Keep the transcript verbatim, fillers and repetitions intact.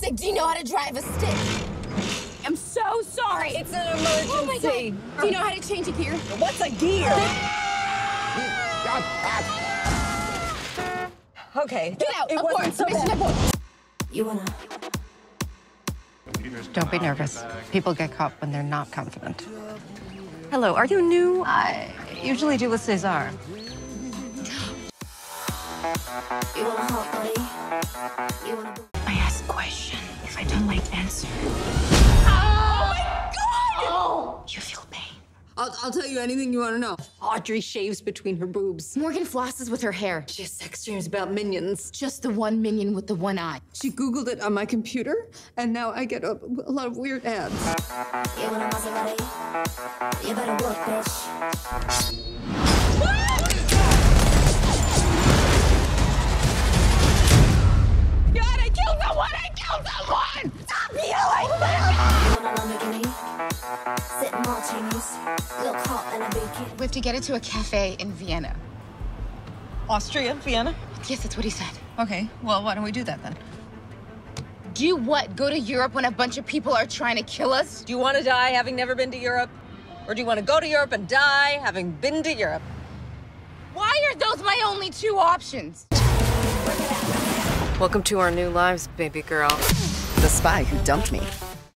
stick. Do you know how to drive a stick? I'm so sorry. It's an emergency. Oh my God. Do you know how to change a gear? What's a gear? Okay. Get out. It Abort. wasn't so Mission bad. abort. You wanna? Don't be nervous. People get caught when they're not confident. Hello, are you new? I usually do with Cesar. You want a hot body? You want a... I ask a question. If I don't like answer. Oh my God! Oh! You feel pain. I'll, I'll tell you anything you want to know. Audrey shaves between her boobs. Morgan flosses with her hair. She has sex dreams about minions. Just the one minion with the one eye. She Googled it on my computer, and now I get a, a lot of weird ads. You want a Maserati? You better work, bitch. God, I killed someone! I killed someone! Stop yelling! You want a Lamborghini? Sit martinis. Look hot in a bikini. We have to get it to a cafe in Vienna. Austria, Vienna? Yes, that's what he said. Okay, well, why don't we do that then? Do what? Go to Europe when a bunch of people are trying to kill us? Do you want to die having never been to Europe? Or do you want to go to Europe and die having been to Europe? Why are those my only two options? Welcome to our new lives, baby girl. The spy who dumped me.